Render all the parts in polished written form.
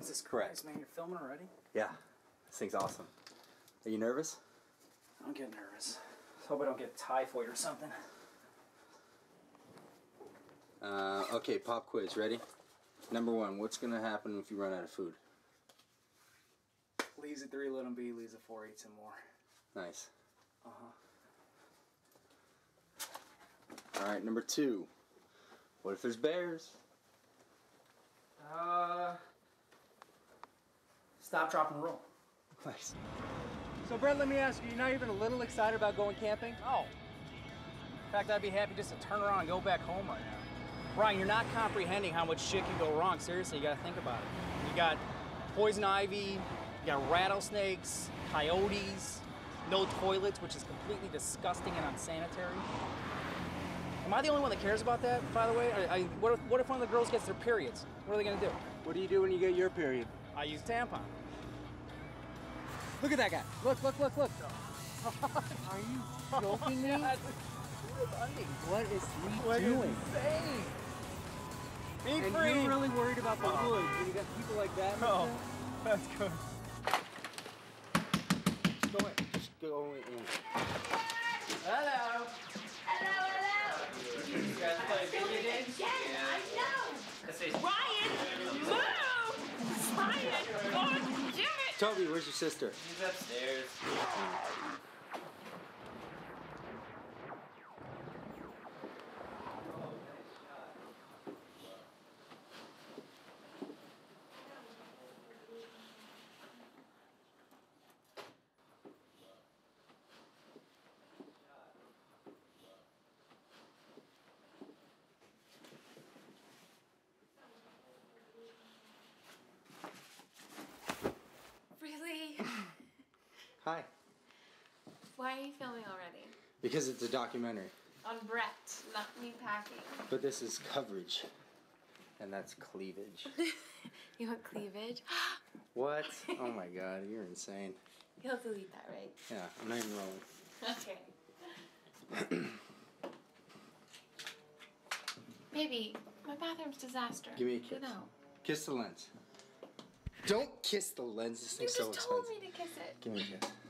Jesus Correct. Christ, man, you're filming already? Yeah, this thing's awesome. Are you nervous? I don't get nervous. Just hope I don't get typhoid or something. Okay, pop quiz, ready? Number 1, what's gonna happen if you run out of food? Leaves at 3, let him be. Leaves at 4, eat some more. Nice. Uh-huh. Alright, number 2. What if there's bears? Stop, drop, and roll. Nice. So Brett, let me ask you, you're not even a little excited about going camping? No. In fact, I'd be happy just to turn around and go back home right now. Brian, you're not comprehending how much shit can go wrong. Seriously, you gotta think about it. You got poison ivy, you got rattlesnakes, coyotes, no toilets, which is completely disgusting and unsanitary. Am I the only one that cares about that, by the way? What if one of the girls gets their periods? What are they gonna do? What do you do when you get your period? I use tampon. Look at that guy. Look. Are you joking me? What is he doing? Insane. Be And free. you're really worried about the woods when you got people like that? Oh, that's good. Just go in. Just go in. Hello. Hello. You guys play video games? Again, I know. This is Ryan, move! Ryan, oh, damn it! Toby, where's your sister? He's upstairs. Really? Hi. Why are you filming already? Because it's a documentary. On Brett, not me packing. But this is coverage. And that's cleavage. You want cleavage? What? Oh my god, you're insane. You'll delete that, right? Yeah, I'm not even rolling. Okay. Baby, my bathroom's disaster. Give me a kiss. Get out. Kiss the lens. Don't kiss the lens. This You thing's so just expensive. told me to kiss it. Give me a kiss.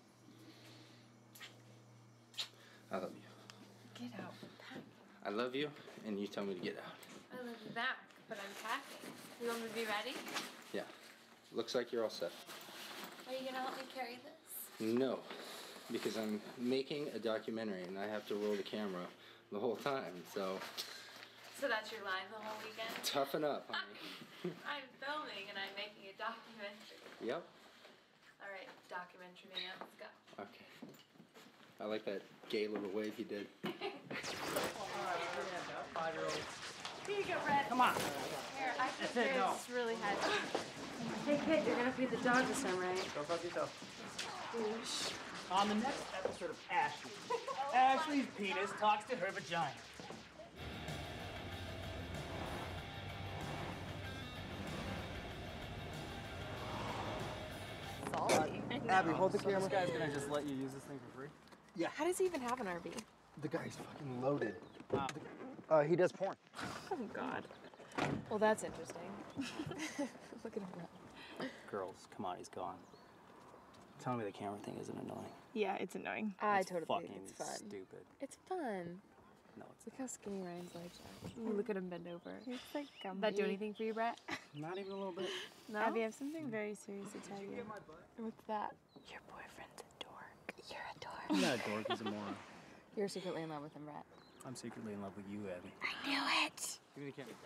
I love you. Get out. Pack. I love you, and you tell me to get out. I love you back, but I'm packing. You want me to be ready? Yeah. Looks like you're all set. Are you gonna help me carry this? No, because I'm making a documentary, and I have to roll the camera the whole time, so So that's your line the whole weekend? toughen up, honey. I'm filming and I'm making a documentary. Yep. Alright, documentary man, let's go. Okay. I like that gay little wave you did. 5-year-old. Here you go, Brett. Come on. Here, I think it, no. it's really heavy. Hey kid, you're gonna feed the dog this time, right? Go fuck yourself. On the next episode of Ashley, Ashley's penis talks to her vagina. Abby, hold the So camera. this guy's gonna just let you use this thing for free? How does he even have an RV? The guy's fucking loaded. Wow. He does porn. Oh, God. Well, that's interesting. Look at him run. Girls, come on, he's gone. Tell me the camera thing isn't annoying. Yeah, it's annoying. I It's totally fucking think it's fun. stupid. It's fun. No, it's Look how skinny Ryan's legs are. Look at him bend over. It's like gummy. That do anything for you, Brett? not even a little bit. No? Abby, I have something very serious to tell you. What's that? Your boyfriend's a dork. You're a dork. I'm not a dork, he's a moron. You're secretly in love with him, Brett. I'm secretly in love with you, Abby. I knew it. Give me the camera.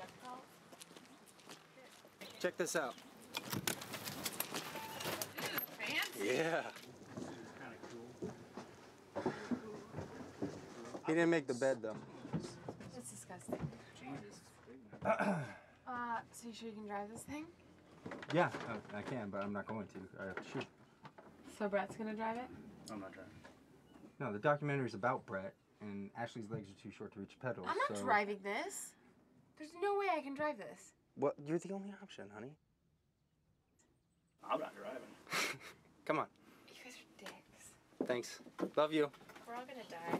Check this out. Fancy. Yeah. Kind of cool. He didn't make the bed though. It's disgusting. Jesus. So you sure you can drive this thing? Yeah, I can, but I'm not going to. I have to shoot. So Brett's gonna drive it? I'm not driving. No, the documentary's about Brett, and Ashley's legs are too short to reach pedals. I'm not so... driving this. There's no way I can drive this. Well, you're the only option, honey. I'm not driving. Come on. You guys are dicks. Thanks. Love you. We're all gonna die.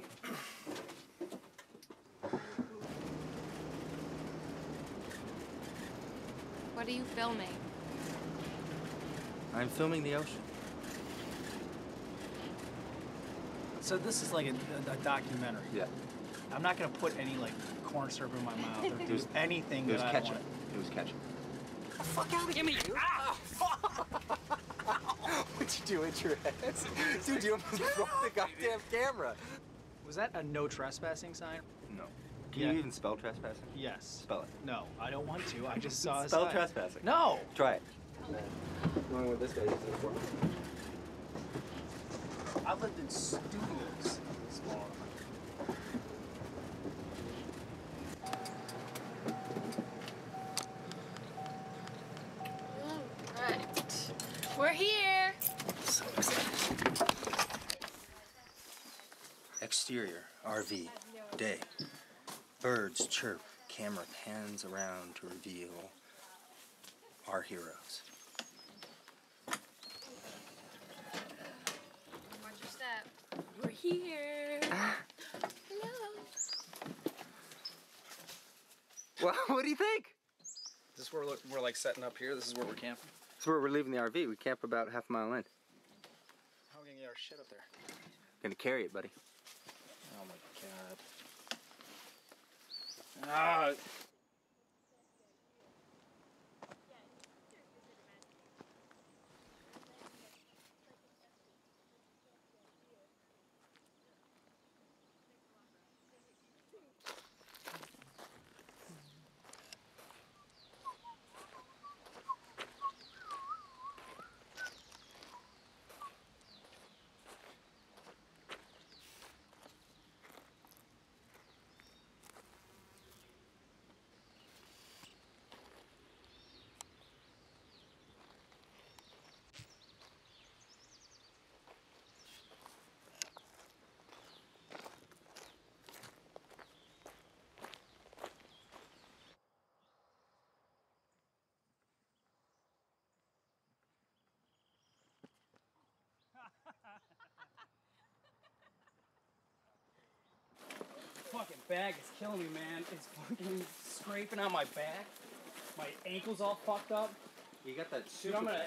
What are you filming? I'm filming the ocean. So this is like a documentary. Yeah. I'm not gonna put any like corn syrup in my mouth or do anything It was that I don't ketchup. want. It was ketchup. Fuck out of me! What'd you do with your ass? Dude, you almost broke the goddamn camera. Was that a no trespassing sign? No. Can Yeah. you even spell trespassing? Yes. Spell it. No, I don't want to. I just saw a Spell sign. trespassing. No. Try it. Going with this guy using it for. I've lived in studios this long. Right. We're here. So excited. Exterior, RV, day. Birds chirp, camera pans around to reveal our heroes. Watch your step. We're here. Hello. Well, what do you think? Is this where we're like setting up here? This is where we're camping? That's where we're leaving the RV. We camp about half a mile in. How are we gonna get our shit up there? Gonna carry it, buddy. Oh my god. Ah. Fucking bag is killing me, man. It's fucking scraping on my back. My ankle's all fucked up. You got that Dude, I'm gonna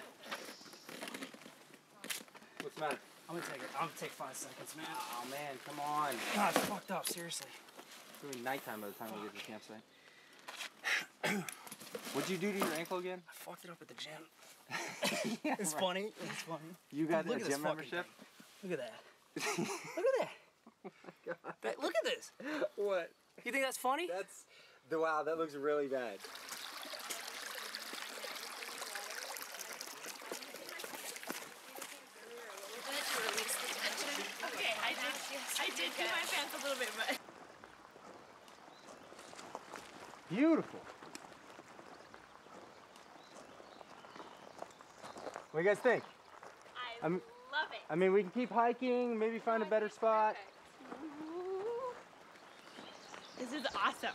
What's the matter? take it. I'm gonna take 5 seconds, man. Oh man, come on. God, it's fucked up, seriously. It's gonna be nighttime by the time we get to the campsite. What'd you do to your ankle again? I fucked it up at the gym. It's funny. It's funny. You got Look a at this gym fucking membership? thing. Look at that. Look at that. Oh my god. Look at this. What? You think that's funny? That's wow. That looks really bad. Okay, I did pee my pants a little bit, but. Beautiful. What do you guys think? I love it. I mean, we can keep hiking, maybe find a better spot. This is awesome.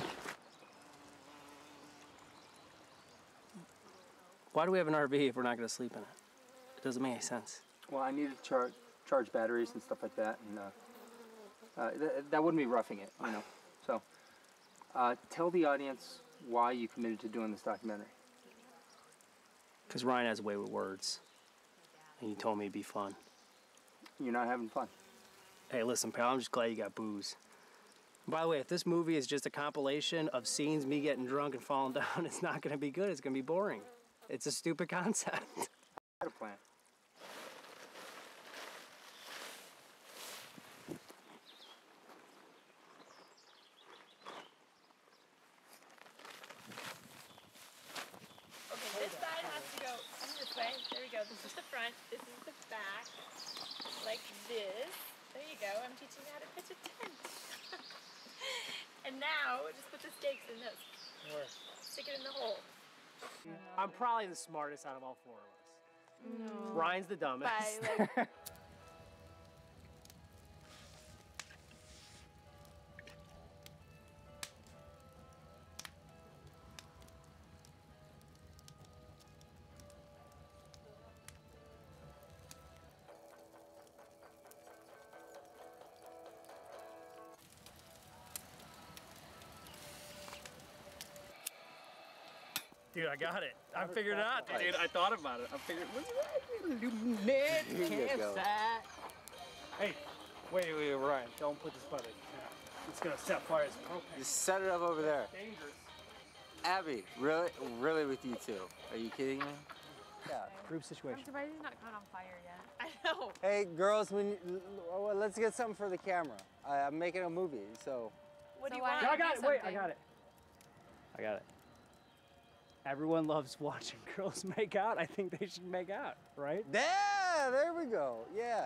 Why do we have an RV if we're not gonna sleep in it? It doesn't make any sense. Well, I needed to charge batteries and stuff like that, and that wouldn't be roughing it, you know. So, tell the audience why you committed to doing this documentary. Because Ryan has a way with words. And he told me it'd be fun. You're not having fun. Hey, listen, pal, I'm just glad you got booze. By the way, if this movie is just a compilation of scenes me getting drunk and falling down, it's not gonna be good. It's gonna be boring. It's a stupid concept. I had a plan. Okay, this side has to go this way. There we go. This is the front. This is the back. Like this. There you go. I'm teaching you how to pitch a tent. And now, just put the stakes in this. Where? Stick it in the hole. I'm probably the smartest out of all 4 of us. No. Ryan's the dumbest. By like Dude, I got it. I figured it out, dude. I thought about it. I figured. Illuminate campsite. Hey, wait, Ryan. Don't put this by the. It's gonna set fire to propane. Just set it up over there. Dangerous. Abby, really with you two? Are you kidding me? Yeah. Group I'm situation. surprised he's not caught on fire yet. I know. Hey, girls, let's get something for the camera. I'm making a movie, so. What do So you why want? don't I got it. do Wait, I something? got it. I got it. Everyone loves watching girls make out. I think they should make out, right? Yeah, there we go. Yeah.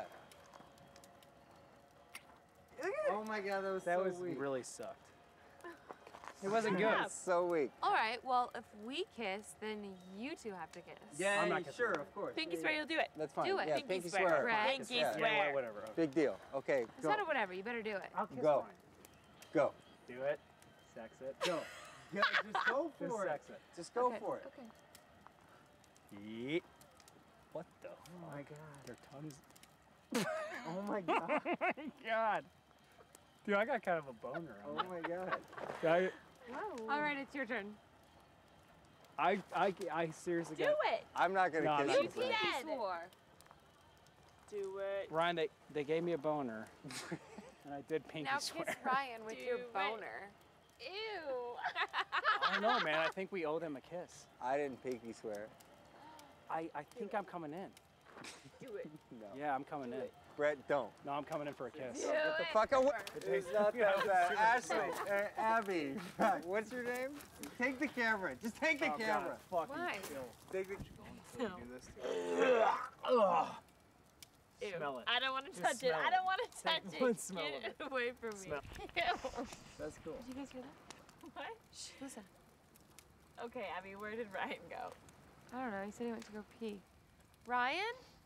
Oh my God, that was That so was weak. really sucked. It wasn't good. That's so weak. All right, well, if we kiss, then you two have to kiss. Yeah, I'm not kissing sure, her. of course. Pinky Yeah, swear, you'll do it. That's fine. Do it. Yeah, Pinky pinky swear. swear. Right. Pinky Yeah. swear. Yeah, whatever. Okay. Big deal. Okay, It's go. not a whatever. You better do it. I'll kiss Go. Ryan. Go. Do it. Sex it. Go. Yeah, just go Just for it. sex it. Just go Okay, for it. Okay. Yeet. What the? Oh my God. Your tongue's. Oh my God. Oh my God. Dude, I got kind of a boner Oh on my God. that. All right, it's your turn. I seriously Do got. it. I'm not gonna No, I'm kiss not you. gonna Brett. Dead. Swore. Do it. Ryan, they gave me a boner, and I did pinky Now swear. kiss Ryan with your Do it. boner. Ew. I don't know, man. I think we owe them a kiss. I didn't pinky swear. I think I'm coming in. Do it. No. Yeah, I'm coming in. Brett, don't. No, I'm coming in for a kiss. Do Get the it. fuck away. It It's tastes- not Yeah, that bad. super Ashley, Abby, what's your name? Take the camera. Just take the Oh, camera. God, fucking Why? chill. Take the. No. Do this to you. Ugh. Ew. Smell it. I don't want to Just touch it. smell I it. don't want to touch Take it. one smell Get of it away from me. Smell. Ew. That's cool. Did you guys hear that? What? Shh, listen. Okay, Abby, where did Ryan go? I don't know. He said he went to go pee. Ryan?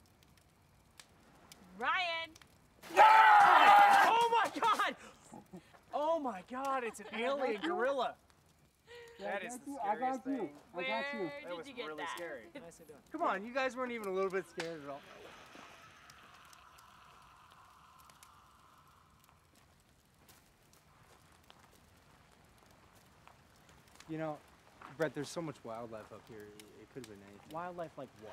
Ryan! Oh my God! Oh my God! It's an alien gorilla. That is the I scariest got you. thing. I got you. Where That did was you get really that? scary. Nicely done. Come on, you guys weren't even a little bit scared at all. You know, Brett, there's so much wildlife up here. It could have been anything. Wildlife like what?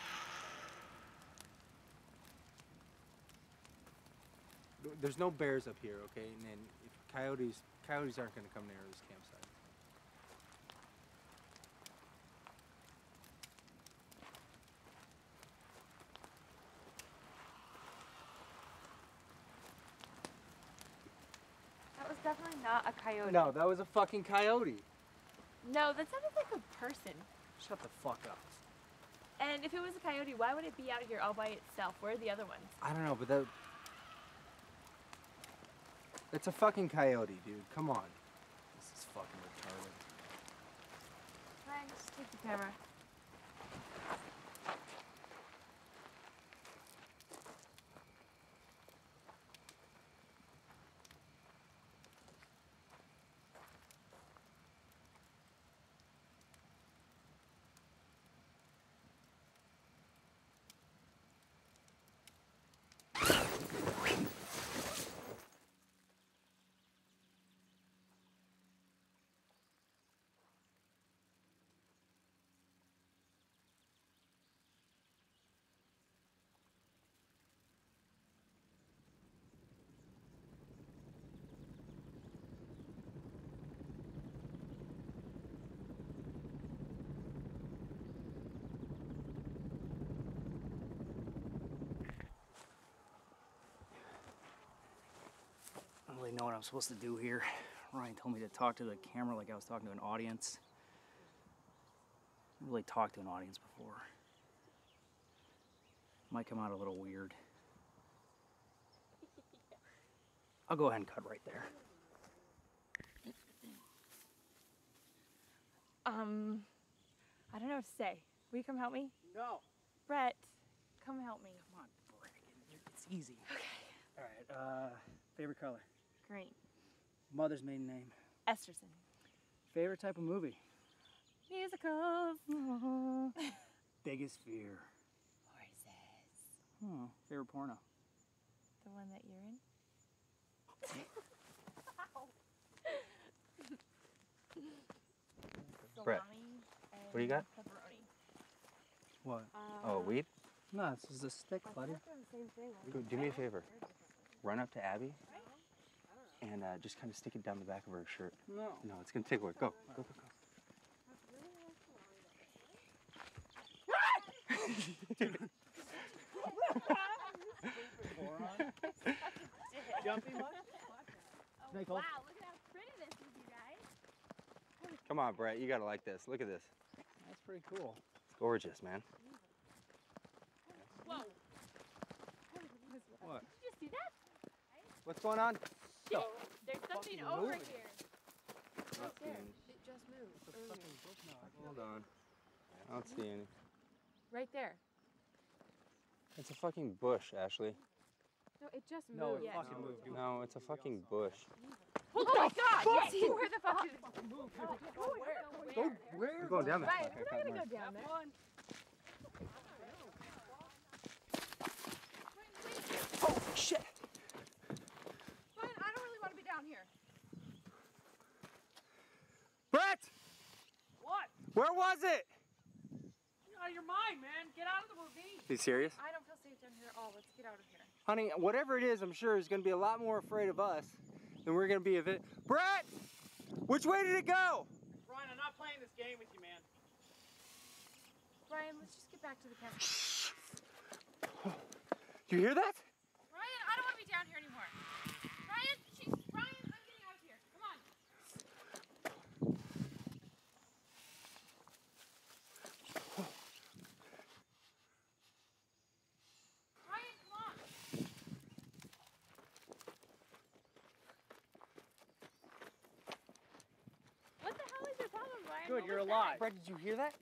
There's no bears up here, okay? And then if coyotes aren't going to come near this campsite. That was definitely not a coyote. No, that was a fucking coyote. No, that sounded like a person. Shut the fuck up. And if it was a coyote, why would it be out here all by itself? Where are the other ones? I don't know, but it's a fucking coyote, dude. Come on. This is fucking retarded. Ryan, just take the camera. I don't really know what I'm supposed to do here. Ryan told me to talk to the camera like I was talking to an audience. I haven't really talked to an audience before. Might come out a little weird. I'll go ahead and cut right there. I don't know what to say. Will you come help me? No. Brett, come help me. Come on, it's easy. Okay. All right. Favorite color? Green. Mother's maiden name. Esterson. Favorite type of movie? Musicals. Biggest fear. Horses. Favorite porno? The one that you're in? Brett. Salami and What do you got? Pepperoni. What? Oh, weed? No, this is a stick, buddy. Do me a favor. Run up to Abby and just kind of stick it down the back of her shirt. No. No, it's gonna take work. Go, go, go, go. Jumpy much? Oh, wow, look at how pretty this is, you guys. Come on, Brett. You gotta like this. Look at this. That's pretty cool. It's gorgeous, man. Whoa. What? Did you just see that? What's going on? Shit, there's something over moving. here. Right there. It just moved. earlier. Hold on. I don't see any. Right there. It's a fucking bush, Ashley. No, it just moved. No, it Yeah. fucking moved. No, it's a fucking bush. Oh my god! Yes, Where the fuck did it where? Where? You're going down there. Ryan, Okay, we're cut not gonna mine. go down there. Oh, shit! Ryan, I don't really want to be down here. Brett! What? Where was it? You're out of your mind, man. Get out of the ravine. Are you serious? I don't feel safe down here at all. Let's get out of here. Honey, whatever it is, I'm sure is gonna be a lot more afraid of us than we're gonna be of it. Brett! Which way did it go? Ryan, I'm not playing this game with you, man. Ryan, let's just get back to the camp. Do you hear that? Ryan, I don't want to be down here anymore. Ryan, Ryan, I'm getting out of here. Come on. Ryan, come on. What the hell is your problem, Ryan? Good, What you're was alive. Brett, did you hear that?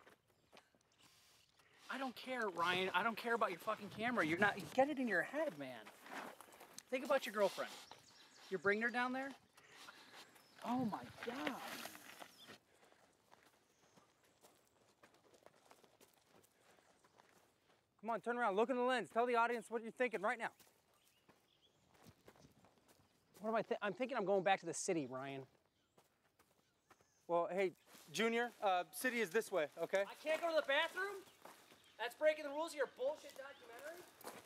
I don't care, Ryan. I don't care about your fucking camera. You're not. Get it in your head, man. Think about your girlfriend. You're bringing her down there? Oh my god. Come on, turn around. Look in the lens. Tell the audience what you're thinking right now. What am I I'm thinking I'm going back to the city, Ryan. Well, hey, Junior, city is this way, okay? I can't go to the bathroom? That's breaking the rules of your bullshit documentary?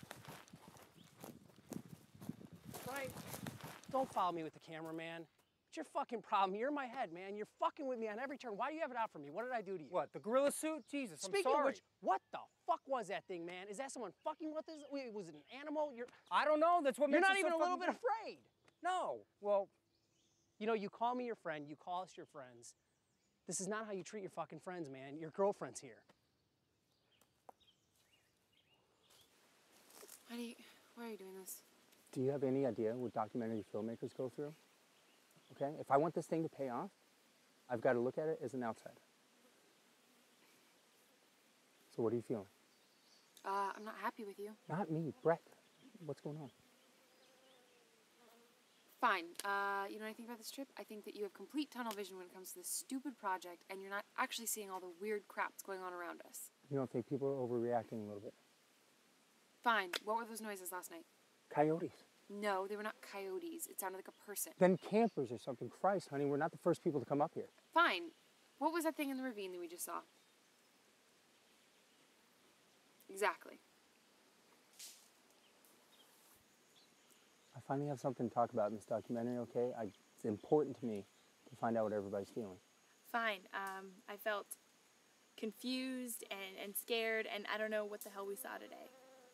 Ryan, don't follow me with the camera, man. What's your fucking problem? You're in my head, man. You're fucking with me on every turn. Why do you have it out for me? What did I do to you? What, the gorilla suit? Jesus, Speaking I'm sorry. of which, what the fuck was that thing, man? Is that someone fucking with us? Was it an animal? I don't know. That's what You're makes not it even so a little fucking bit afraid. No. Well, You know, you call me your friend, you call us your friends. This is not how you treat your fucking friends, man. Your girlfriend's here. Honey, why are you doing this? do you have any idea what documentary filmmakers go through? Okay? If I want this thing to pay off, I've got to look at it as an outsider. So what are you feeling? I'm not happy with you. Not me, Brett. What's going on? Fine. You know what I think about this trip? I think that you have complete tunnel vision when it comes to this stupid project, and you're not actually seeing all the weird crap that's going on around us. You don't think people are overreacting a little bit? Fine. What were those noises last night? Coyotes. No, they were not coyotes. It sounded like a person. Then campers or something. Christ, honey, we're not the first people to come up here. Fine. What was that thing in the ravine that we just saw? Exactly. I finally have something to talk about in this documentary, okay? It's important to me to find out what everybody's feeling. Fine. I felt confused and scared, and I don't know what the hell we saw today.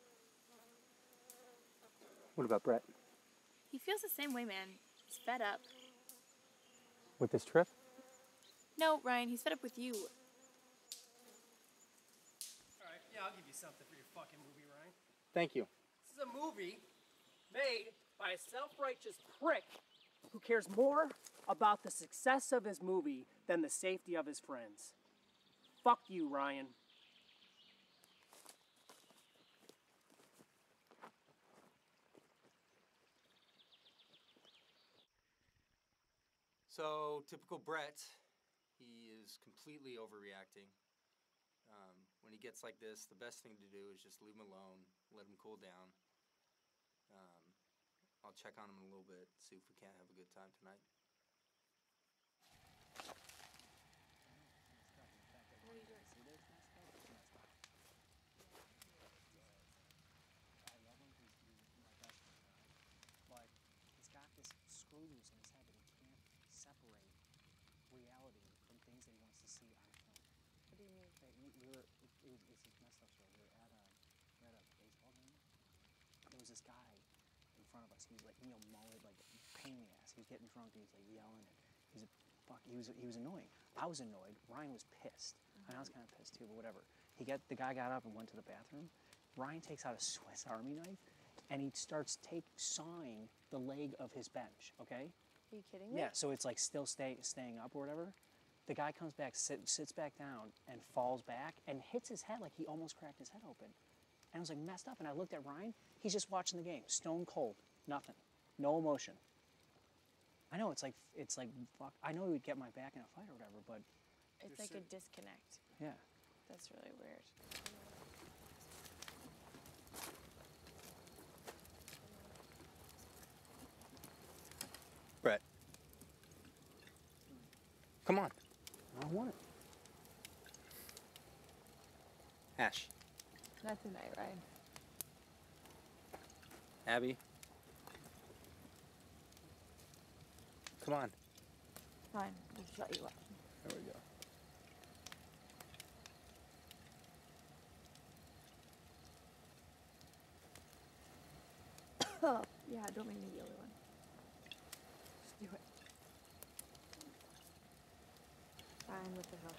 What about Brett? He feels the same way, man. He's fed up. With this trip? No, Ryan, he's fed up with you. All right, yeah, I'll give you something for your fucking movie, Ryan. Thank you. This is a movie made by a self-righteous prick who cares more about the success of his movie than the safety of his friends. Fuck you, Ryan. So, typical Brett, he is completely overreacting. When he gets like this, the best thing to do is just leave him alone, let him cool down. I'll check on him in a little bit, see if we can't have a good time tonight. it's this messed up story. We were at a baseball game. There was this guy in front of us. He was like, mullet, like pain in the ass. He was getting drunk and he was like yelling and he was annoying. I was annoyed. Ryan was pissed. And I was kind of pissed too, but whatever. The guy got up and went to the bathroom. Ryan takes out a Swiss Army knife and he starts sawing the leg of his bench, okay? Are you kidding me? Yeah, so it's like still staying up or whatever. The guy comes back, sits back down and falls back and hits his head like he almost cracked his head open. And I was like messed up and I looked at Ryan. He's just watching the game, stone cold, nothing, no emotion. I know it's like fuck. I know he would get my back in a fight or whatever, but It's like a disconnect. yeah. That's really weird. Brett. Come on. I don't want it. Ash. Not tonight, Ryan. Abby. Come on. Fine, we'll shut you up. There we go. Oh, yeah, don't make me the only one. Just do it. Fine, what the hell?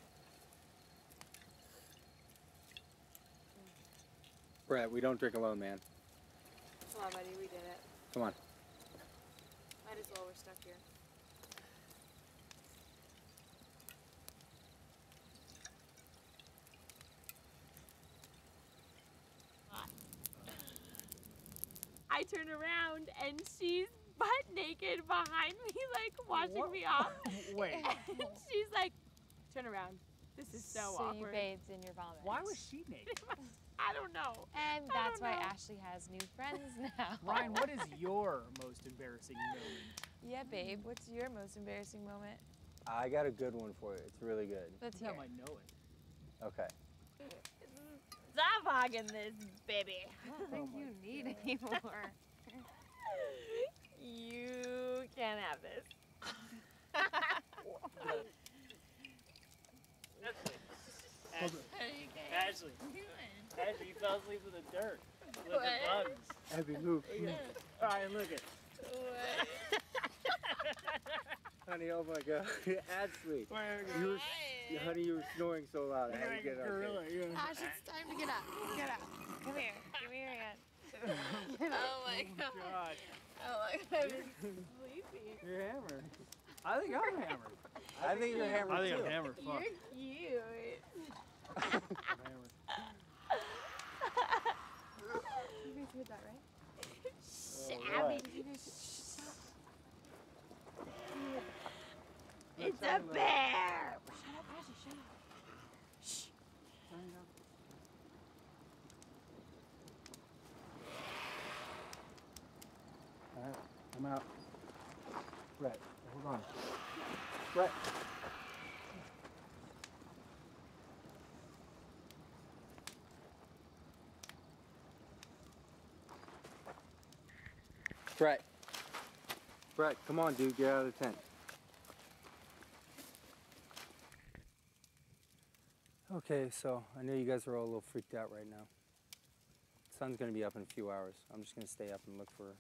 Brett, we don't drink alone, man. Come on, buddy, we did it. Come on. Might as well, we're stuck here. I turn around and she's butt naked behind me, like watching me off. Wait. And she's like, turn around. This is so you awkward. bathed in your vomit. Why was she naked? I don't know. And I that's don't why know. Ashley has new friends now. Ryan, what is your most embarrassing moment? Yeah, babe. What's your most embarrassing moment? I got a good one for you. It's really good. Let's I hear think I it. might know it. Okay. Stop hogging this, baby. I don't think you need any more. You can't have this. Ashley. Ashley, you fell asleep in the dirt. Look at bugs. Abby, move. Ryan, look at. Honey, oh my God. Ashley. Honey, you were snoring so loud. I had to get up. Gorilla. Ash, it's time to get up. Get up. Come here. Give me your hand. Oh my god. God. Oh my god. I'm sleepy. You're hammered. I think I'm hammered. I think you're hammered I think too. I'm hammered. Fuck. You're cute. I'm hammered. You guys heard that, right? Abby. It's a bear. Shut up, Ashley. Shut up. All right, I'm out. Brett, hold on. Brett. Brett. Brett, come on, dude. Get out of the tent. Okay, so I know you guys are all a little freaked out right now. The sun's gonna be up in a few hours. I'm just gonna stay up and look for her.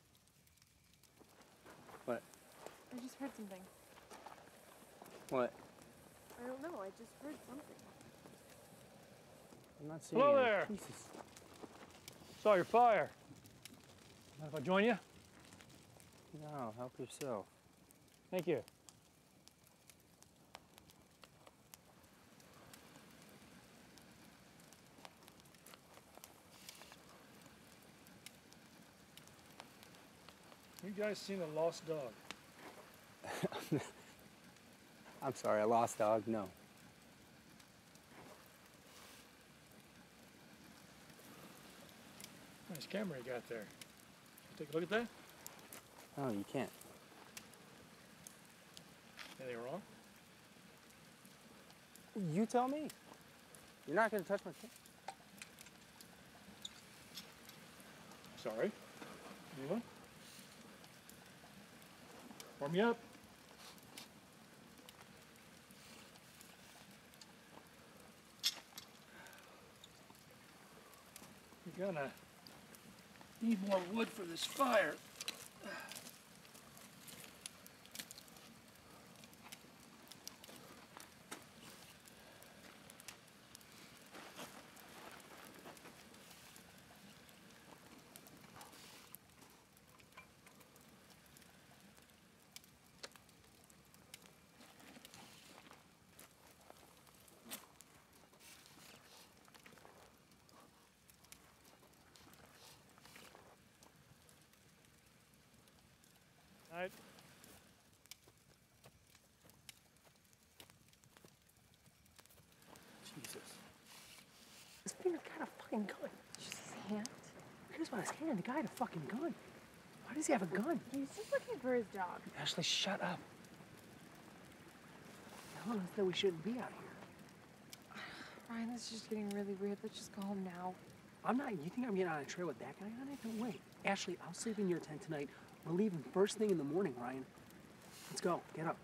What? I just heard something. What? I don't know. I just heard something. I'm not seeing Hello her. there. Jesus. Saw your fire. Mind if I join you? No, help yourself. Thank you. You guys seen a lost dog? I'm sorry, a lost dog? No. Nice camera you got there. Take a look at that. No, you can't. Anything wrong? You tell me. You're not gonna touch my kid. Sorry. Anyone? Warm me up. Gonna need more wood for this fire. Right. Jesus. This finger's got a fucking gun. Did you see his hand? Here's about his hand. The guy had a fucking gun. Why does he have a gun? He's just looking for his dog. Ashley, shut up. Tell us that we shouldn't be out here. Ryan, this is just getting really weird. Let's just go home now. I'm not. You think I'm getting on a trail with that guy on it? No way. Ashley, I'll sleep in your tent tonight. We're leaving first thing in the morning, Ryan. Let's go. Get up.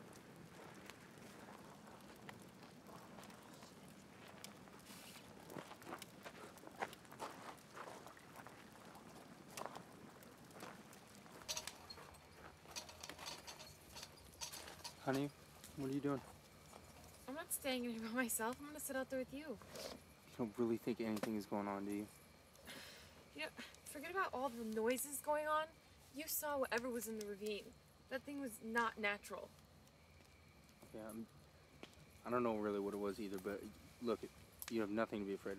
Honey, what are you doing? I'm not staying in here by myself. I'm gonna sit out there with you. You don't really think anything is going on, do you? You know, forget about all the noises going on. You saw whatever was in the ravine. That thing was not natural. Yeah, I don't know really what it was either, but look, you have nothing to be afraid of.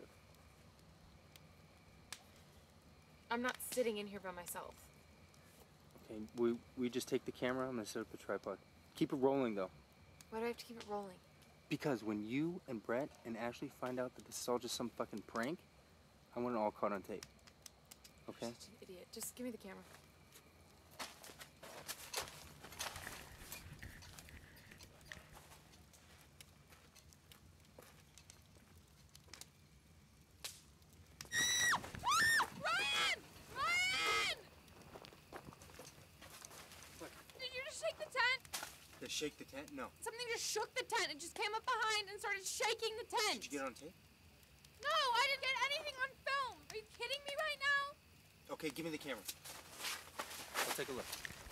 I'm not sitting in here by myself. Okay, we just take the camera. I'm gonna set up a tripod. Keep it rolling though. Why do I have to keep it rolling? Because when you and Brett and Ashley find out that this is all just some fucking prank, I want it all caught on tape. Okay? You're such an idiot. Just give me the camera. Ryan! Ryan! What? Did you just shake the tent? To shake the tent? No. Something just shook the tent. It just came up behind and started shaking the tent. Did you get on tape? No, I didn't get anything on film. Are you kidding me right now? Okay, give me the camera. I'll take a look.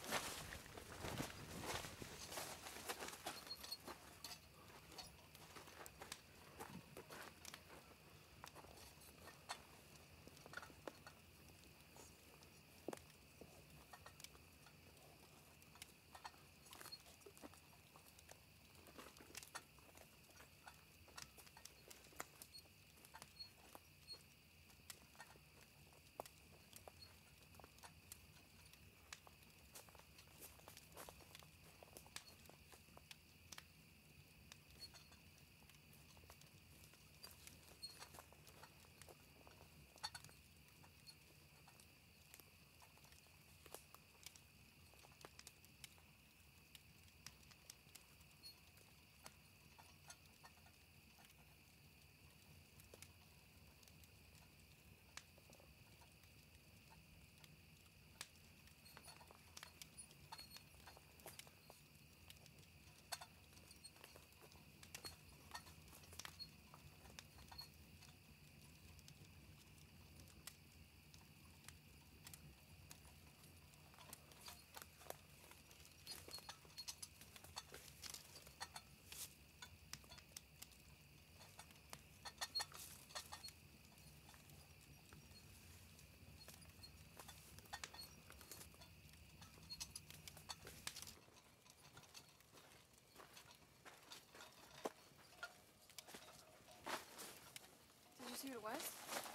Did you see what it was?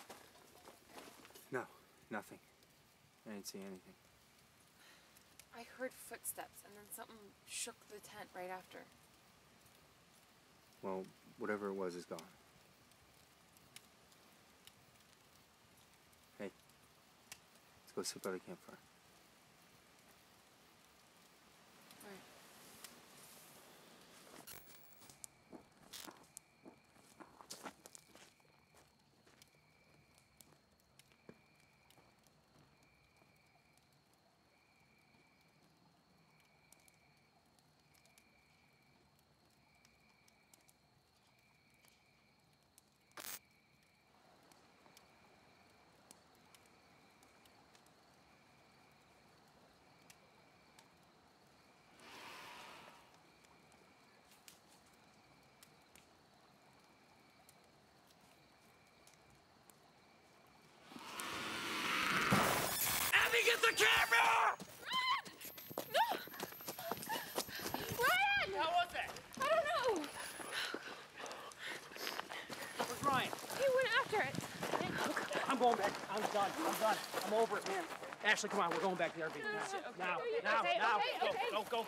No, nothing. I didn't see anything. I heard footsteps and then something shook the tent right after. Well, whatever it was is gone. Hey, let's go sit by the campfire. going back. I'm done. I'm over it, man. Ashley, come on. We're going back to the RV. Now. Okay. Go.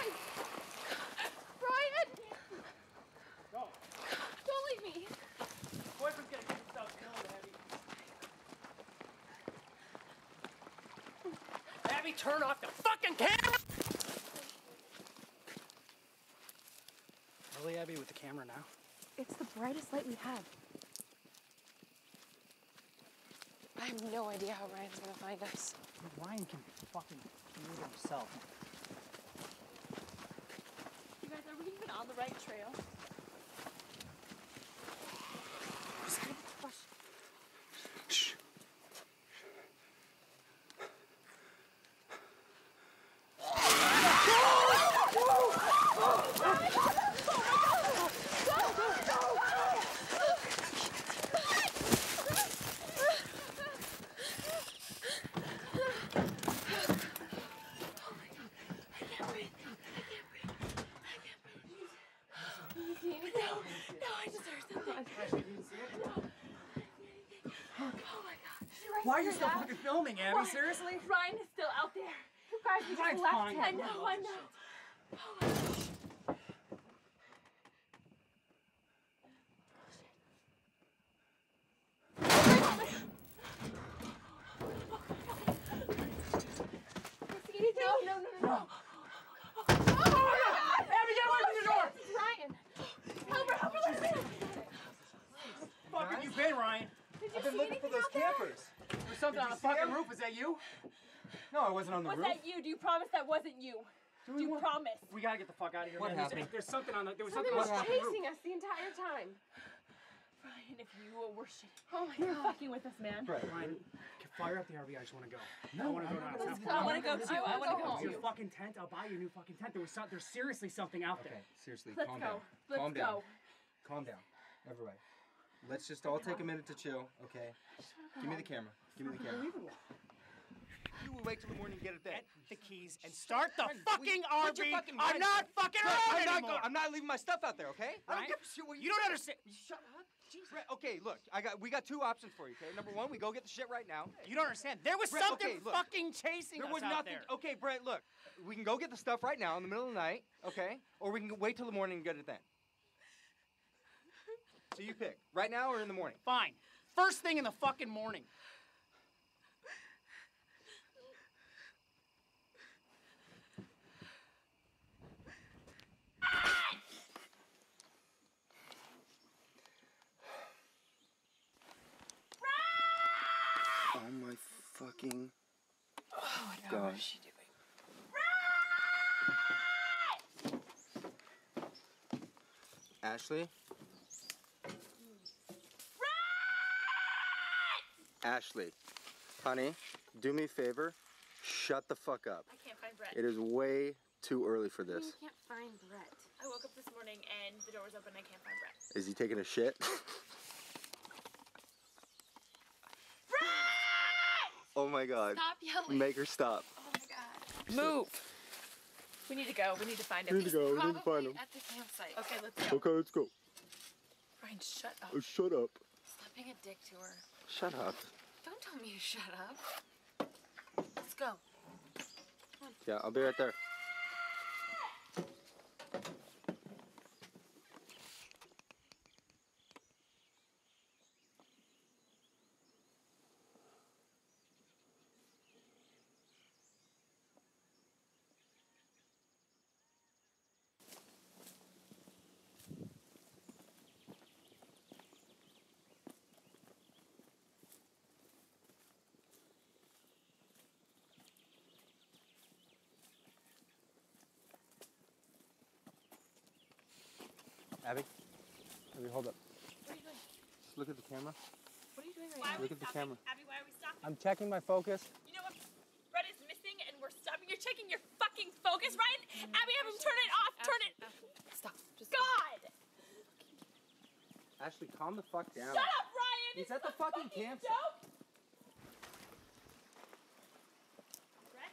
Ryan! Go. Don't leave me. Boyfriend's gonna get himself killed, Abby. Abby, turn off the fucking camera! Really, Abby, with the camera now? It's the brightest light we have. I have no idea how Ryan's gonna find us. Ryan can fucking do it himself. You guys, are we even on the right trail? Shh. Why are you still fucking filming, Abby? Seriously? Ryan is still out there. You guys, we just Ryan's left fine. him. I know. Oh my gosh. No. Abby, get away from the door! It's Ryan. Help her, let me in. Fuck have you been, Ryan? I've been looking for those campers. There's something on the fucking roof. Is that you? No, I wasn't on the Was roof. that you? Do you promise that wasn't you? Do you promise? We gotta get the fuck out of here. What man. happened? There's something on the. There was Something something was on the roof. chasing us the entire time. Ryan, if you were shit. Oh my You're god. fucking with us, man. Ryan, fire up the RV. I just want to go. I want to go now. Let's go. I want to go too. I want to go Your too. fucking tent. I'll buy you a new fucking tent. There's seriously something out there. Okay, seriously, Let's calm go. down. Let's Calm go. down. Calm down. Everybody. Let's just all take a minute to chill, okay? Give me the camera. Give me the camera. You will wait till the morning to get it then. Get the keys and start the Brent, fucking put your RV. fucking I'm Brent- not fucking around anymore. I'm not leaving my stuff out there, okay? I Ryan, don't give a shit what you don't understand. Shut up. Brent, okay, look, we got two options for you, okay? Number one, we go get the shit right now. You don't understand. There was Brent, something okay, look. fucking chasing There us was out nothing. there. Okay, Brent, look, we can go get the stuff right now in the middle of the night, okay? Or we can wait till the morning and get it then. So you pick, right now or in the morning? Fine. First thing in the fucking morning. Oh my fucking Oh my God. What is she doing? Ashley? Ashley, honey, do me a favor. Shut the fuck up. I can't find Brett. It is way too early for this. You can't find Brett. I woke up this morning and the door was open. I can't find Brett. Is he taking a shit? Oh my God. Stop yelling. Make her stop. Oh my god. Move. We need to go. We need to find him. We need to go. We need to find him. At the campsite. Okay, let's go. Okay, let's go. Ryan, shut up. Oh, shut up. Stop being a dick to her. Shut up. Don't tell me to shut up. Let's go. Yeah, I'll be right there. Abby? Abby, hold up. What are you doing? Just look at the camera. What are you doing Why are we Look at the stopping? Abby, why are we stopping? I'm checking my focus. You know what? Brett is missing and we're stopping. You're checking your fucking focus, Ryan? Abby, have him turn it off. Turn it. Stop. Just God! Ashley, calm the fuck down. Shut up, Ryan! He's It's at the a fucking campsite. joke. Brett?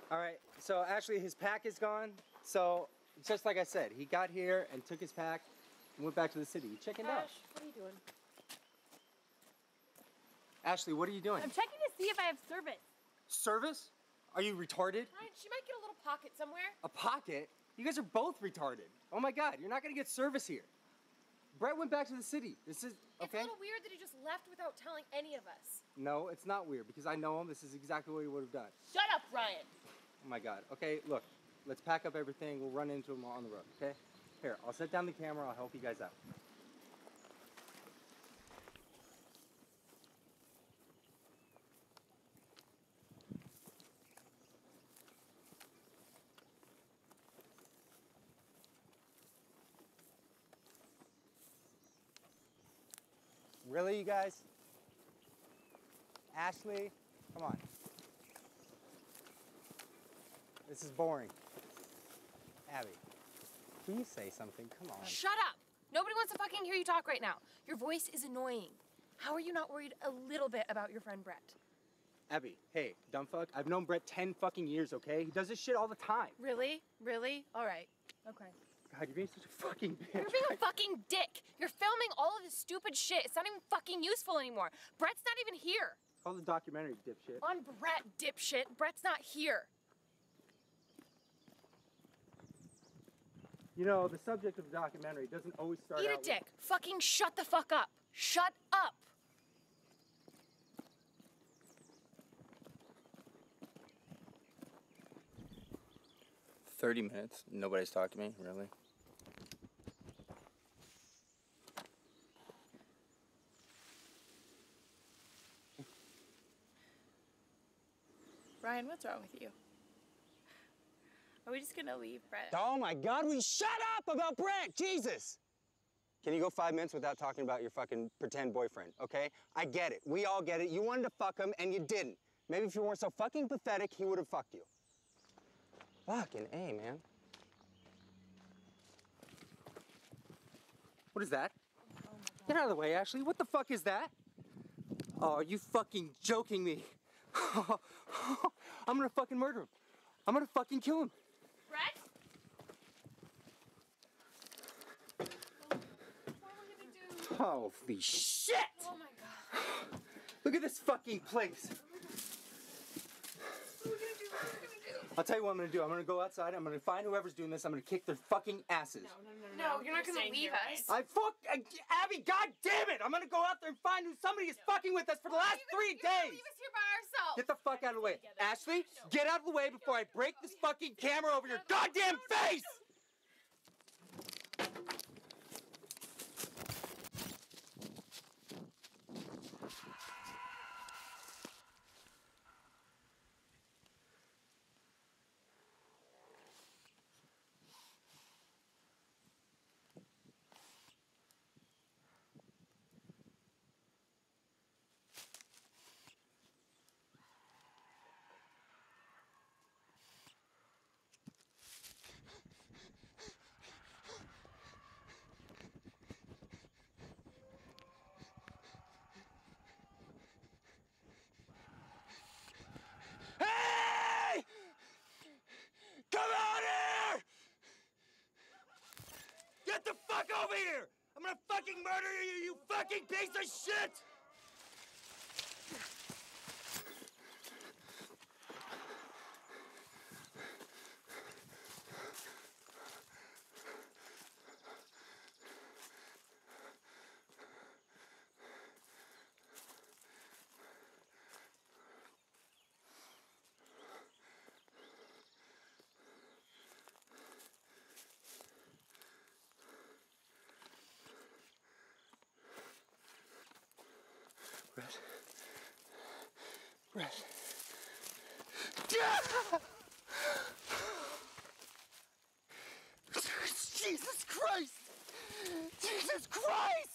All right, so actually his pack is gone. So just like I said, he got here and took his pack and went back to the city. He chickened out. Ash, what are you doing? Ashley, what are you doing? I'm checking to see if I have service. Service? Are you retarded? Ryan, she might get a little pocket somewhere. A pocket? You guys are both retarded. Oh my God, you're not gonna get service here. Brett went back to the city. This is, It's okay? a little weird that he just left without telling any of us. No, it's not weird because I know him. This is exactly what he would have done. Shut up, Ryan. Oh my God. Okay, look, let's pack up everything. We'll run into him on the road, okay? Here, I'll set down the camera. I'll help you guys out. Really, you guys? Ashley, come on. This is boring. Abby, please say something. Come on. Shut up. Nobody wants to fucking hear you talk right now. Your voice is annoying. How are you not worried a little bit about your friend Brett? Abby, hey, dumb fuck. I've known Brett 10 fucking years, okay? He does this shit all the time. Really? Really? All right. Okay. God, you're being such a fucking bitch. You're being a fucking dick. You're filming all of this stupid shit. It's not even fucking useful anymore. Brett's not even here. Call the documentary, dipshit. On Brett, dipshit. Brett's not here. You know, the subject of the documentary doesn't always start Eat out a dick. Fucking shut the fuck up. Shut up. with 30 minutes. Nobody's talked to me, really. Ryan, what's wrong with you? Are we just gonna leave, Brett? Oh my God, will you shut up about Brett? Jesus! Can you go 5 minutes without talking about your fucking pretend boyfriend, okay? I get it. We all get it. You wanted to fuck him and you didn't. Maybe if you weren't so fucking pathetic, he would have fucked you. Fucking A, man. What is that? Get out of the way, Ashley. What the fuck is that? Oh, are you fucking joking me? I'm gonna fucking murder him. I'm gonna fucking kill him. Brett? Holy shit! Oh my God. Look at this fucking place. I'll tell you what I'm gonna do. I'm gonna go outside. I'm gonna find whoever's doing this. I'm gonna kick their fucking asses. No, you're not gonna leave us. Abby, god damn it! I'm gonna go out there and find who somebody is fucking with us for the last 3 days! Leave us here by ourselves. Get the fuck out of the way. Ashley, get out of the way before I break this fucking camera over your goddamn face! Hey! Come out here! Get the fuck over here! I'm gonna fucking murder you, you fucking piece of shit! Brett. Jesus Christ! Jesus Christ!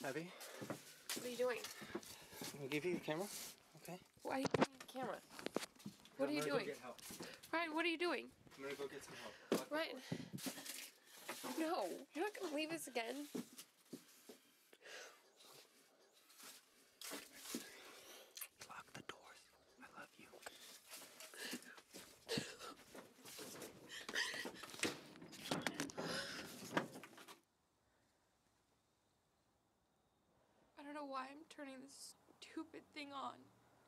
Abby, What are you doing? I'm gonna give you your camera, okay? Why are you giving me the camera? What are you doing? Get help. Ryan, what are you doing? I'm gonna go get some help. Ryan. No, you're not gonna leave us again. Lock the doors. I love you. I don't know why I'm turning this stupid thing on.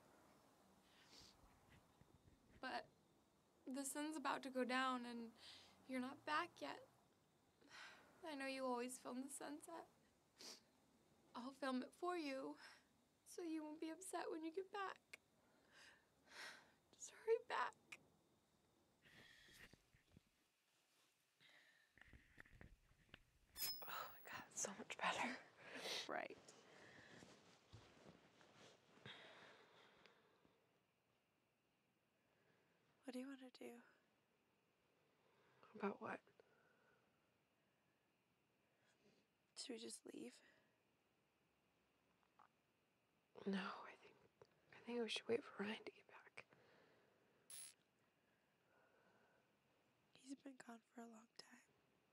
But the sun's about to go down and you're not back yet. I know you always film the sunset. I'll film it for you so you won't be upset when you get back. Just hurry back. Oh my God, it's so much better. Right. What do you want to do? About what? Should we just leave? No, I think we should wait for Ryan to get back. He's been gone for a long time.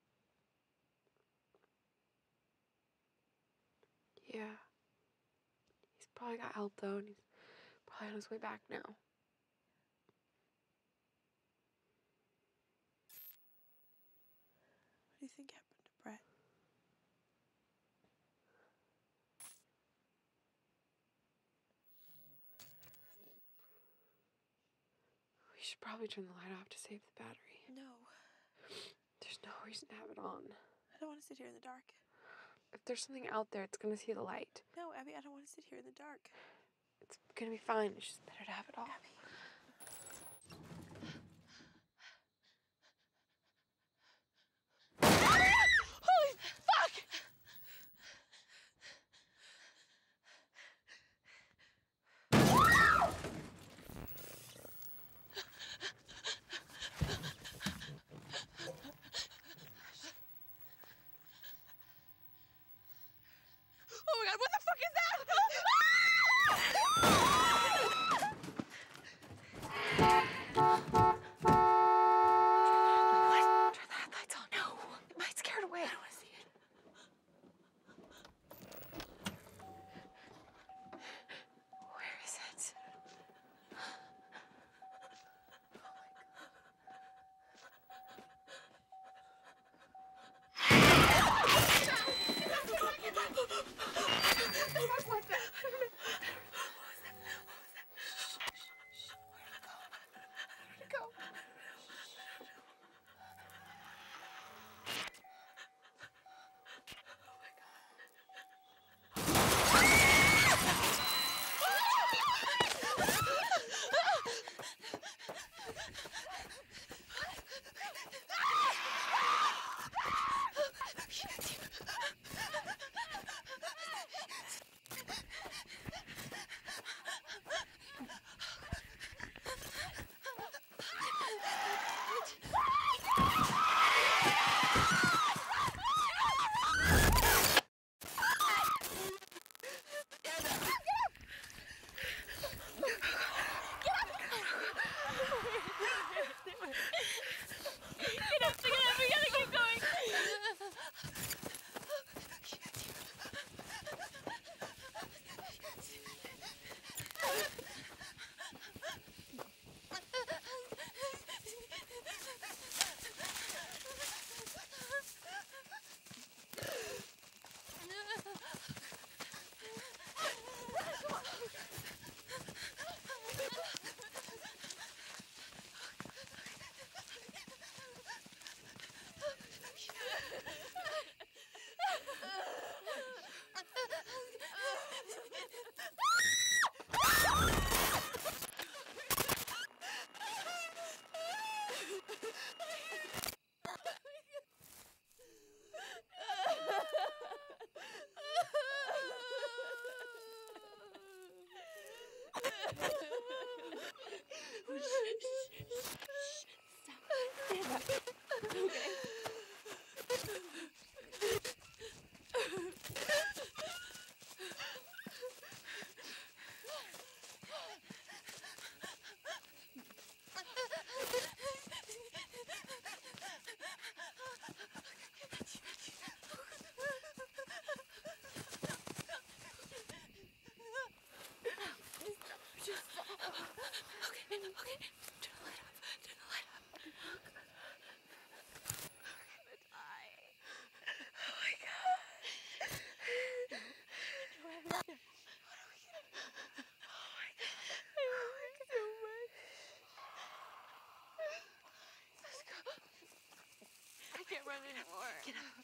Yeah. He's probably got help though, and he's probably on his way back now. What do you think happened to Brett? We should probably turn the light off to save the battery. No. There's no reason to have it on. I don't want to sit here in the dark. If there's something out there, it's gonna see the light. No, Abby, I don't want to sit here in the dark. It's gonna be fine. It's just better to have it off. Abby. Holy fuck! Oh my God, what the fuck is that? What? Turn the headlights on. No. It might scare it away. I don't want to see it. Where is it? What the? Where'd it go? Turn the light off. Turn the light off. We're gonna die. Oh my God. What are we gonna do? Oh my God. I love you so much. Let's go. I can't run anymore. Get up.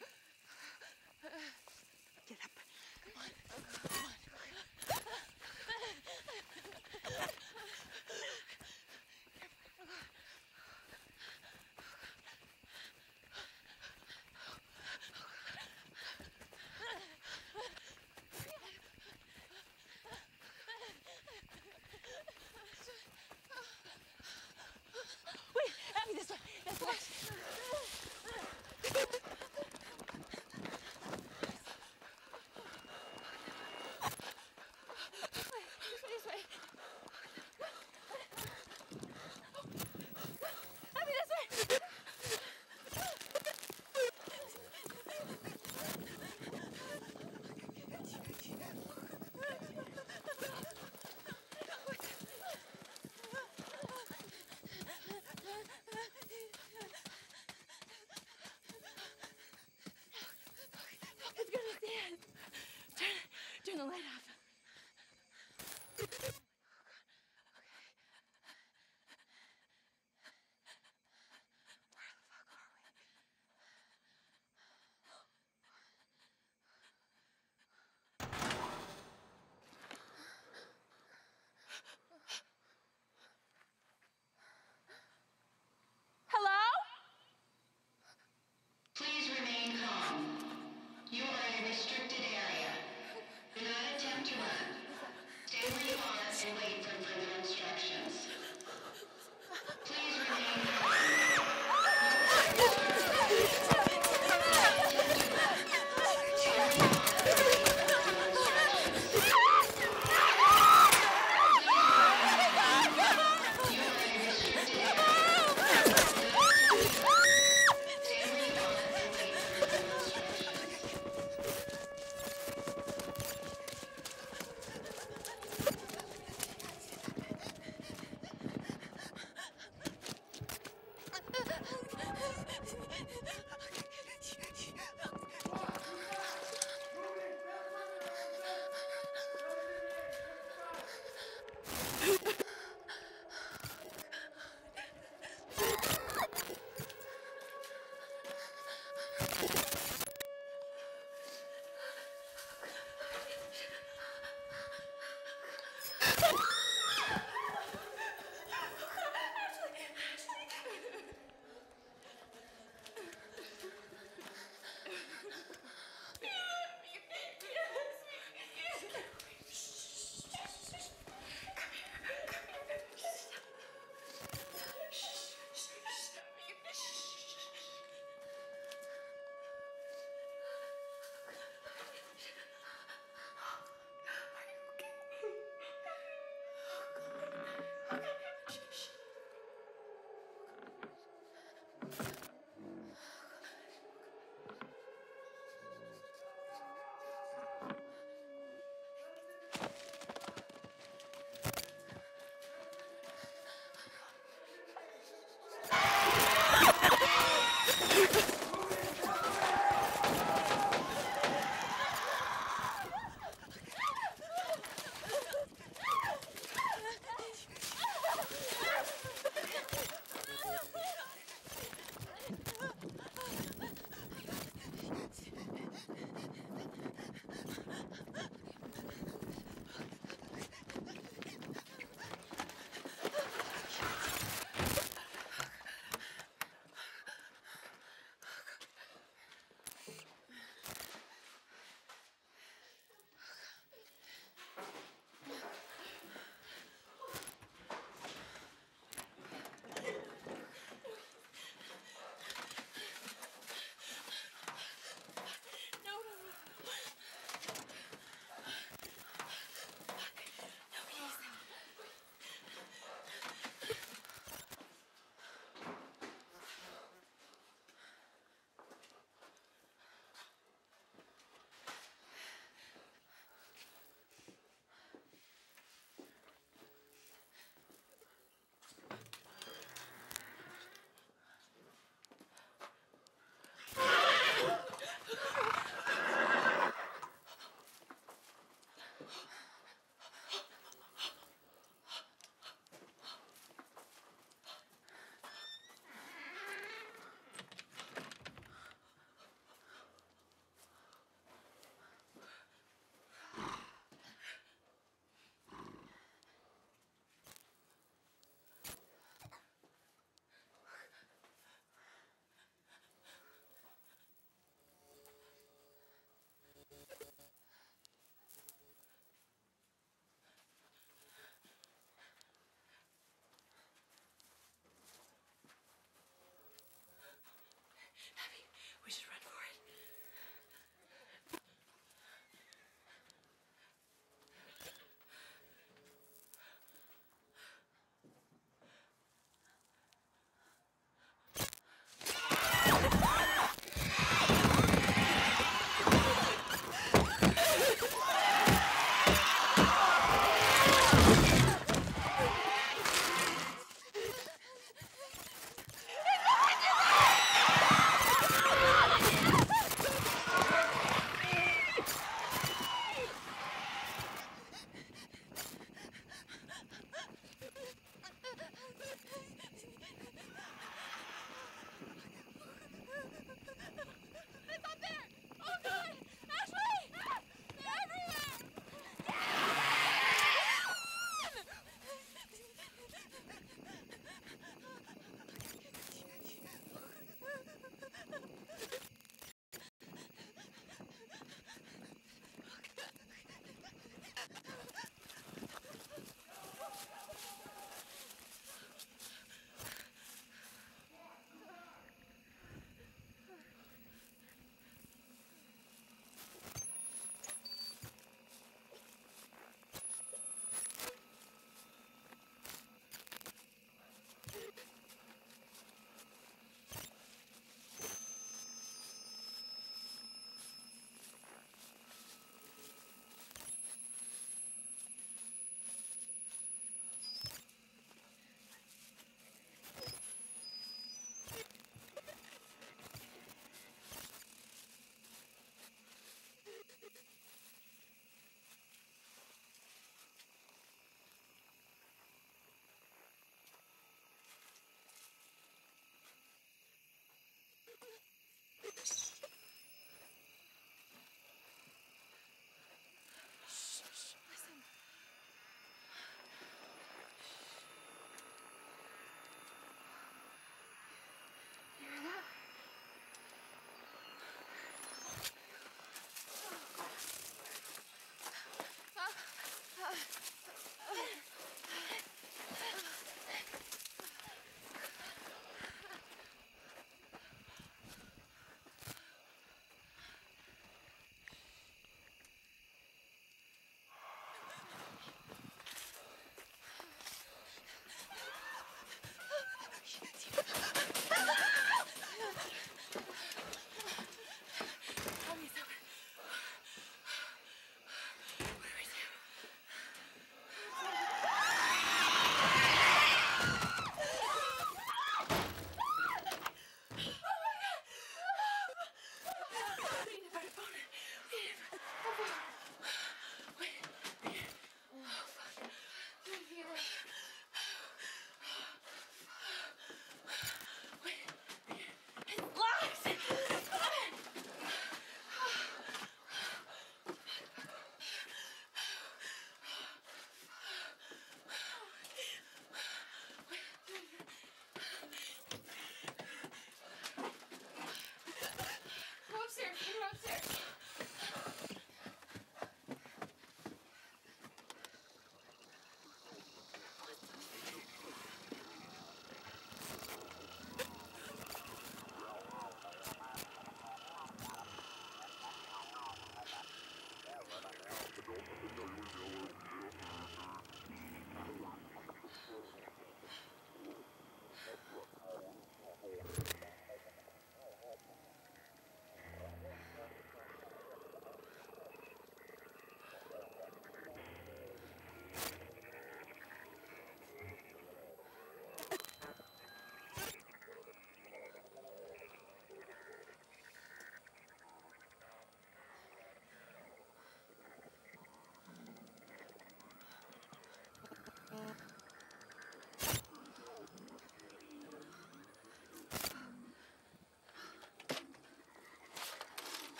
Get up. Come on. Come on. Wait, Abby, this way. This way. This way. Abby, this way. It's gonna stand. Turn the light off. Hello? Please remain calm. You are in a restricted area. Do not attempt to run. Stay where you are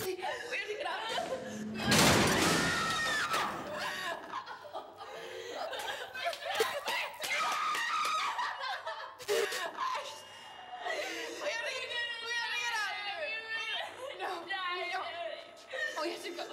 Ashley, we have to get out. We have to go.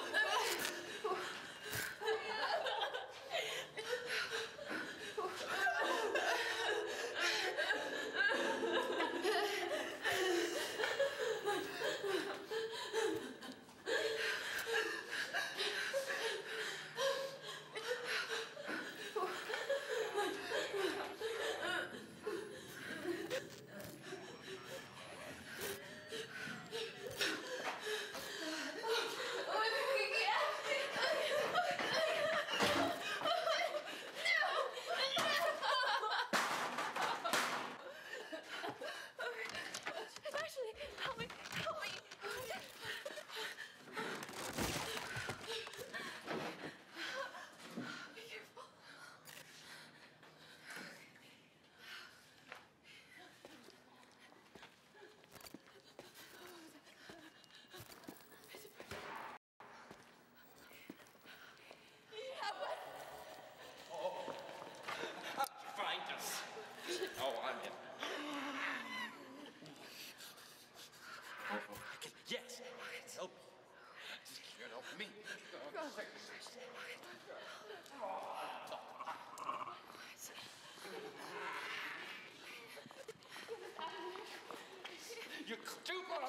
Yes, I can help you. Just can't help me. You stupid!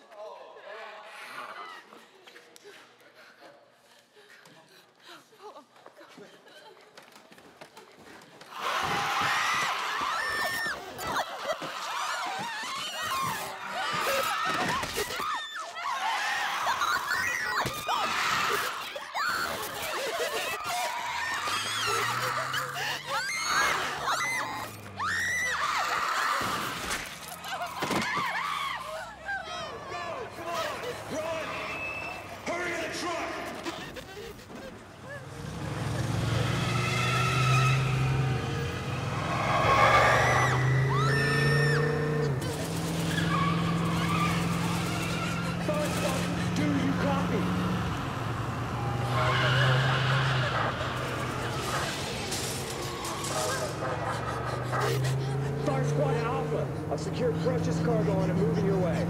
Star Squad Alpha, I've secured precious cargo and I'm moving your way.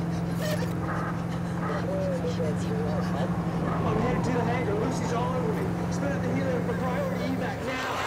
I'm headed to the hangar. Lucy's all over me. Spin up the helium for priority evac now.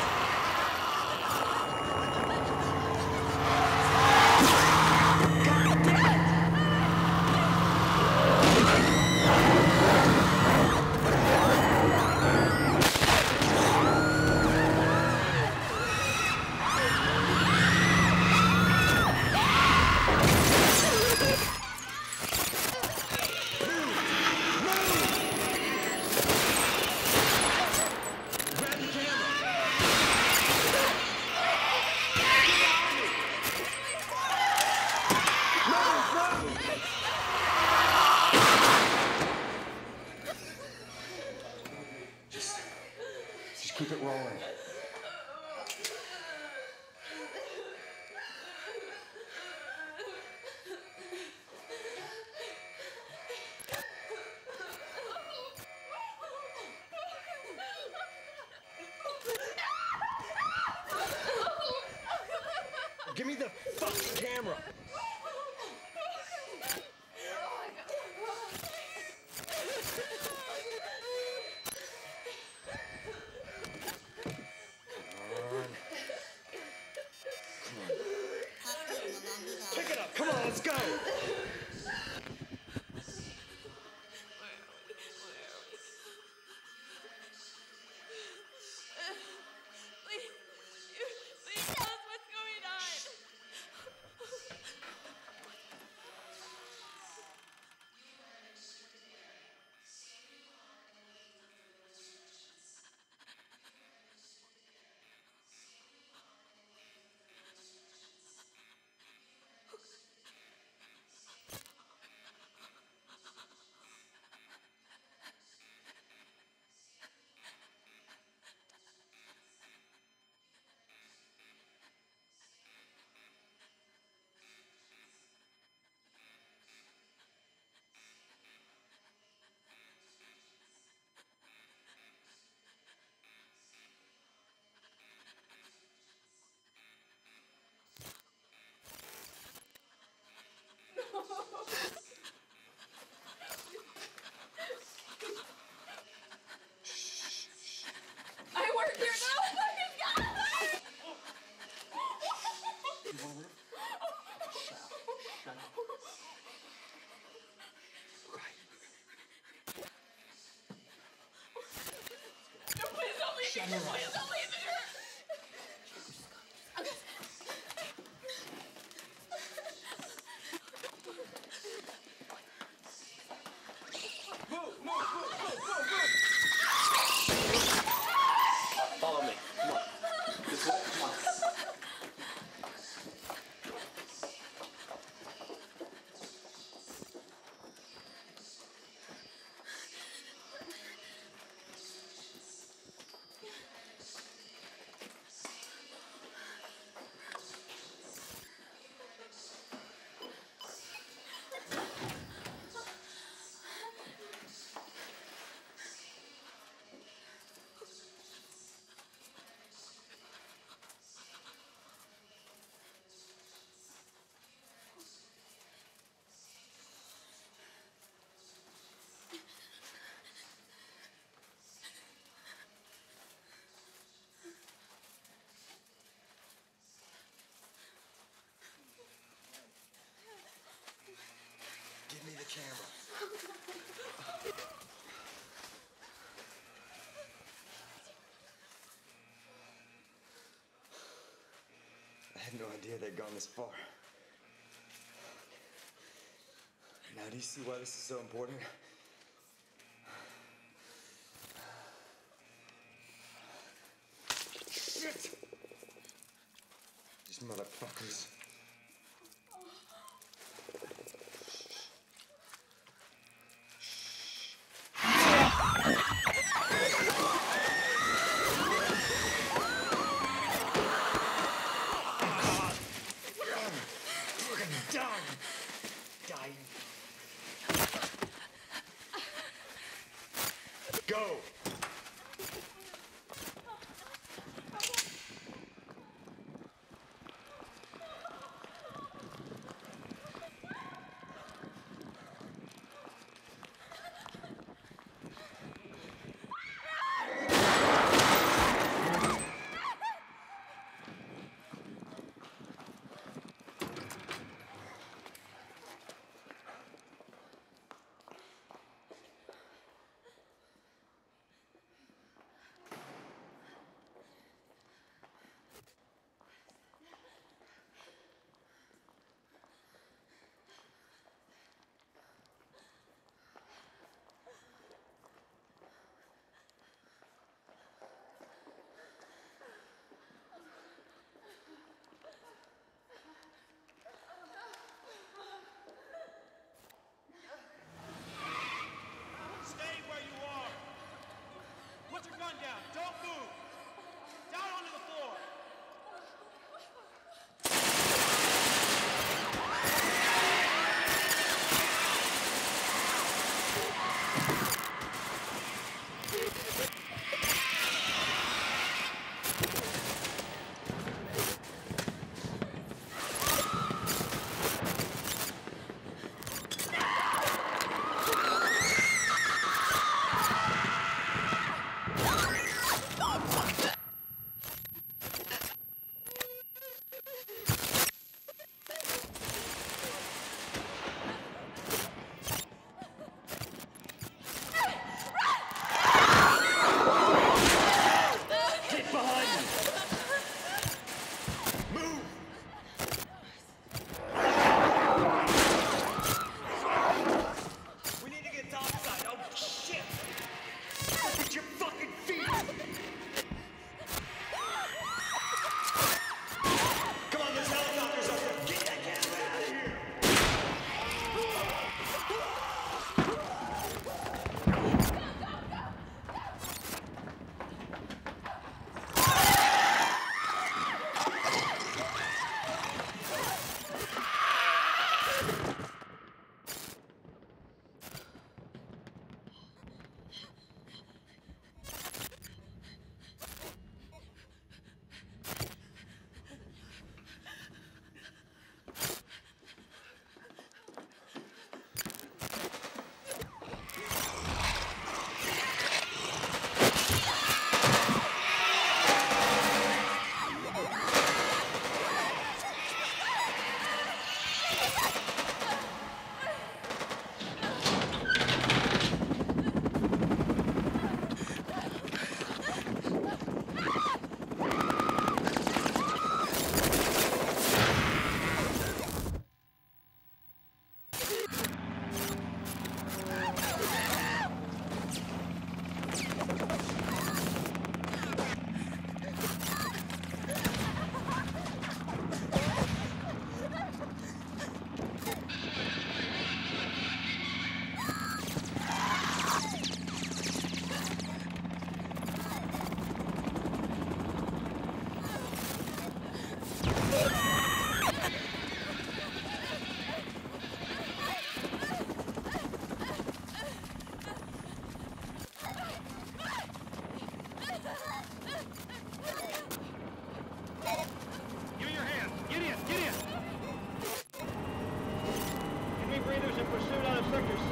Please don't leave me here. Follow me. Come on. This way. Come on. Give me the camera. I had no idea they'd gone this far. Now do you see why this is so important? Shit! These motherfuckers. Go!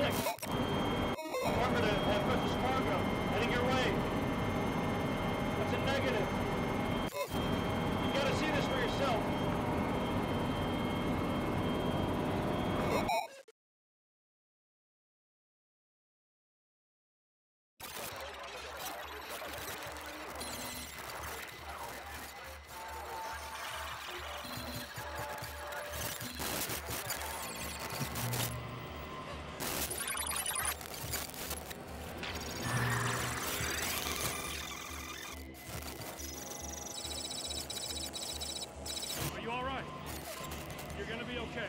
Affirmative, have Mrs. Fargo. Heading your way. That's a negative. You gotta see this for yourself. Are you all right? You're gonna be okay.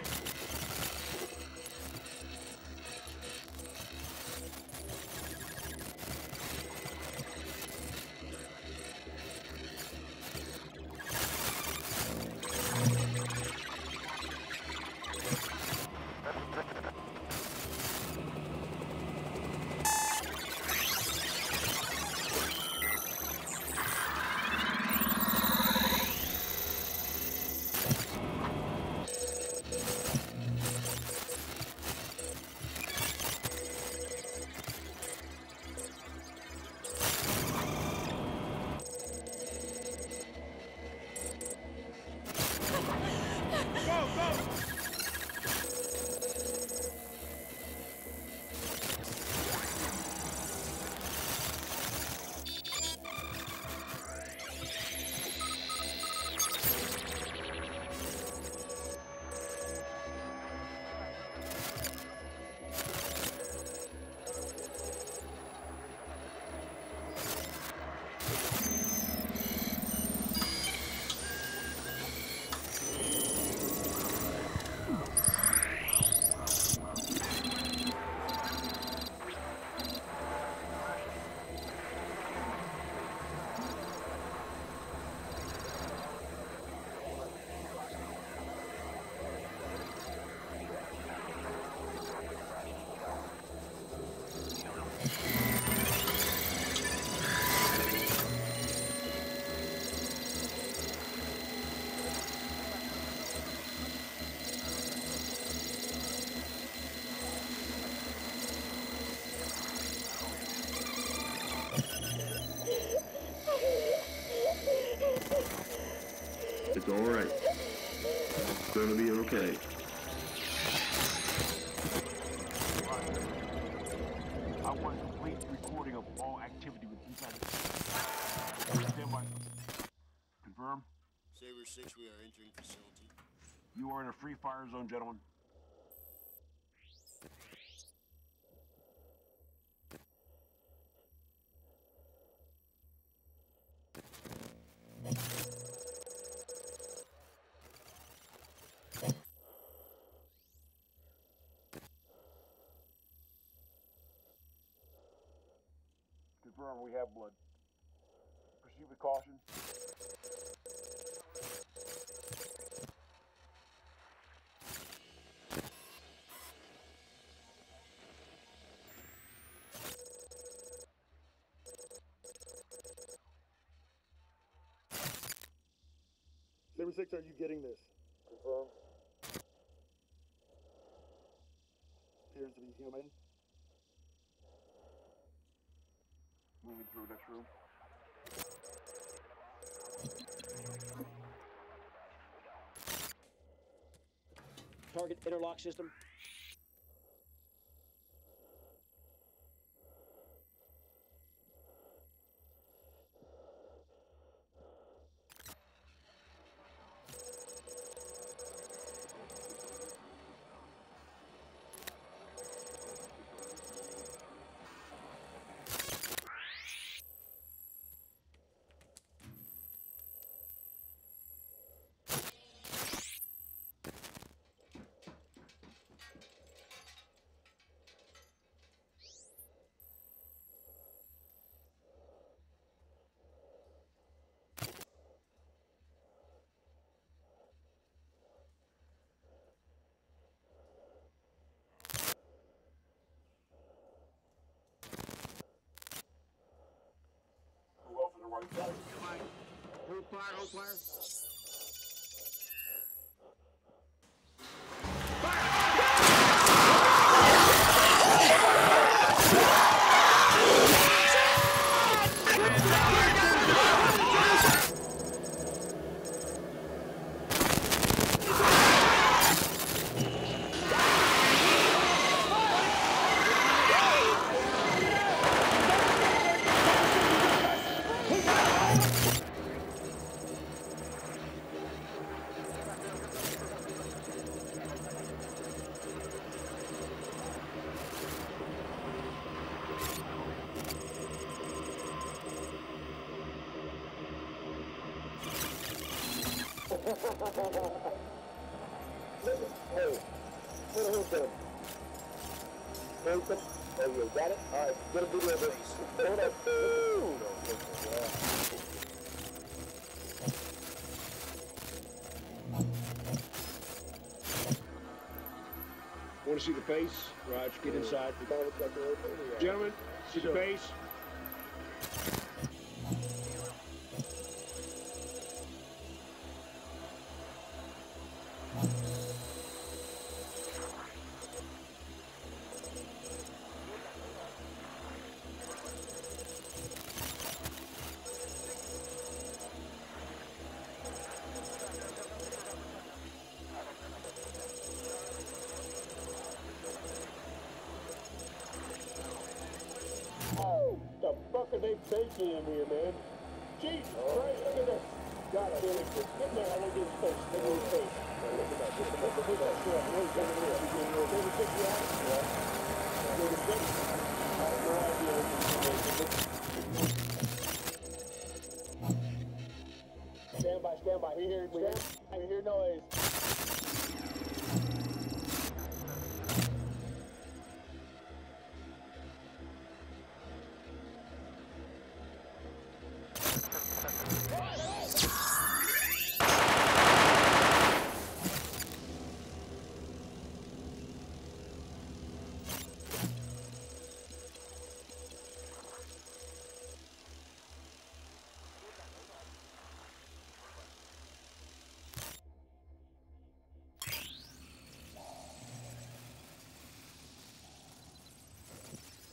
It's all right. It's gonna be okay. I want a complete recording of all activity with inside the stand by. Confirm. Saber 6, we are entering facility. You are in a free fire zone, gentlemen. Confirm, we have blood. Proceed with caution. Saber 6, are you getting this? Confirm. Appears to be human. Moving through next room. Target interlock system. Hold fire, hold fire. Fire! Hey, put a hook on him. Face him. Oh, you got it? All right, get a video of this. Hold up. Want to see the face? Raj, get inside. Gentlemen, see the face? The fuck are they baking in here, man? Jesus Christ, look at this. God damn it. Get there, I look at his face. Look at his face. Look at that. Look at that. They take you out? Yeah. They take you? I have no idea what Stand by, stand by. I hear noise.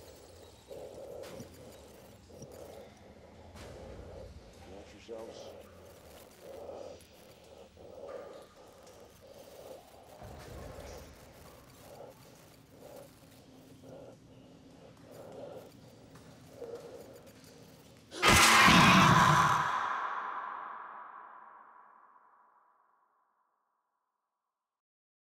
Watch yourselves.